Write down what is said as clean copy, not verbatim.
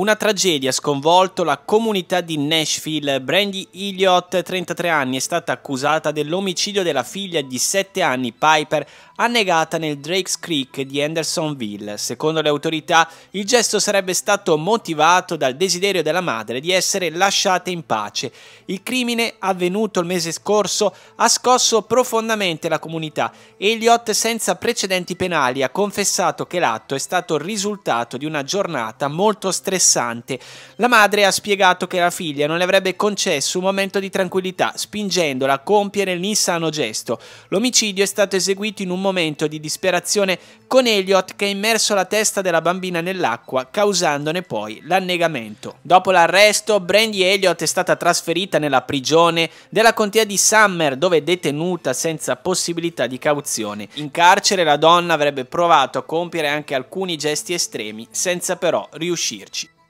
Una tragedia ha sconvolto la comunità di Nashville. Brandy Elliott, 33 anni, è stata accusata dell'omicidio della figlia di 7 anni, Piper, annegata nel Drakes Creek di Hendersonville. Secondo le autorità, il gesto sarebbe stato motivato dal desiderio della madre di essere lasciata in pace. Il crimine, avvenuto il mese scorso, ha scosso profondamente la comunità. Elliott, senza precedenti penali, ha confessato che l'atto è stato il risultato di una giornata molto stressante. La madre ha spiegato che la figlia non le avrebbe concesso un momento di tranquillità, spingendola a compiere l'insano gesto. L'omicidio è stato eseguito in un momento di disperazione, con Elliott che ha immerso la testa della bambina nell'acqua, causandone poi l'annegamento. Dopo l'arresto, Brandy Elliott è stata trasferita nella prigione della contea di Summer, dove è detenuta senza possibilità di cauzione. In carcere la donna avrebbe provato a compiere anche alcuni gesti estremi, senza però riuscirci.